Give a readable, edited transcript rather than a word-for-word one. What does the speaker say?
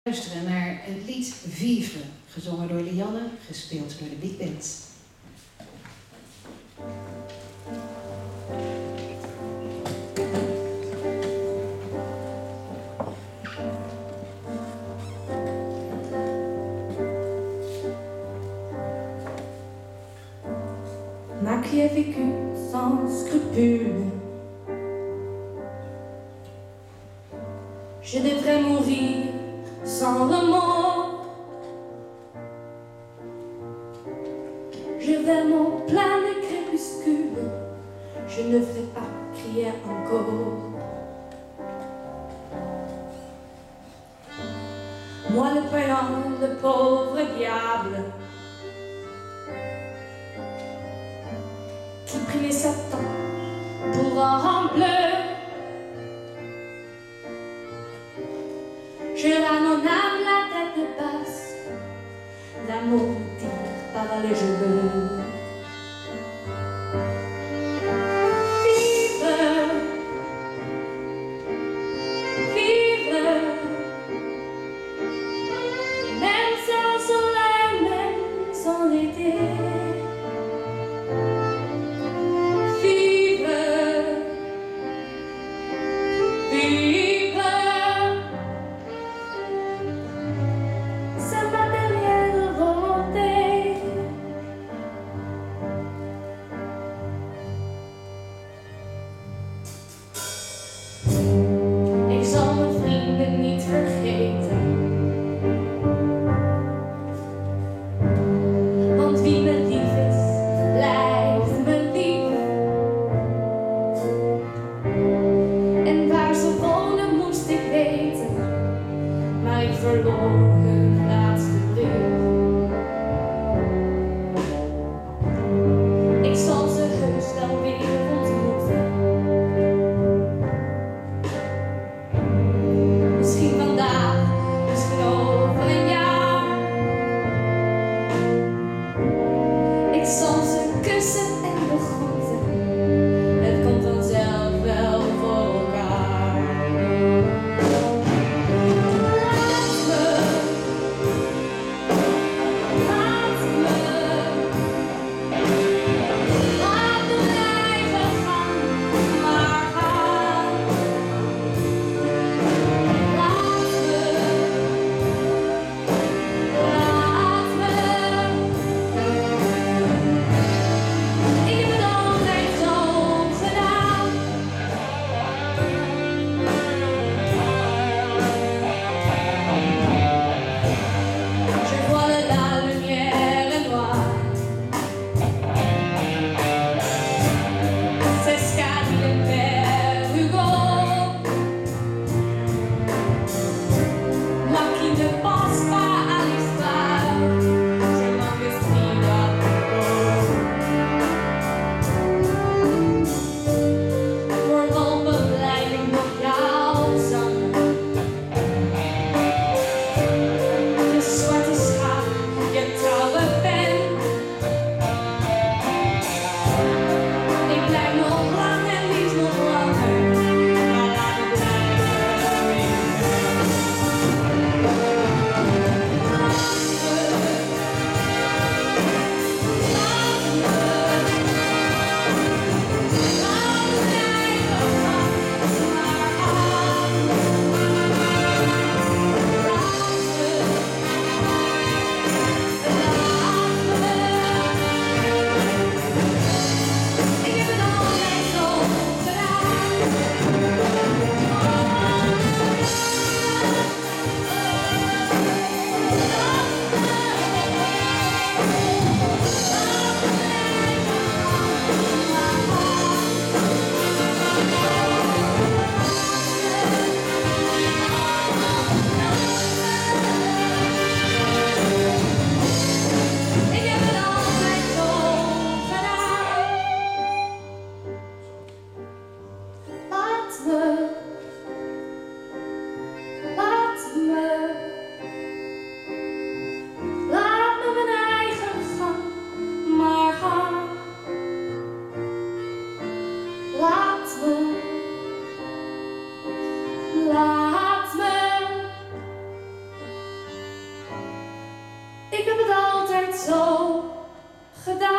Luisteren naar het lied Vivre, gezongen door Lianne, gespeeld door de Big Band. Moi qui ai vécu sans scrupule, je devrais mourir sans remords. Je vais mon plein de crépuscule, je ne ferai pas crier encore. Moi le payant, le pauvre diable, qui priait Satan pour un bleu. Je rends âme la tête basse, l'amour tire par les cheveux. Vivre, vivre, même sans soleil, même sans été. Laat me zo gedaan.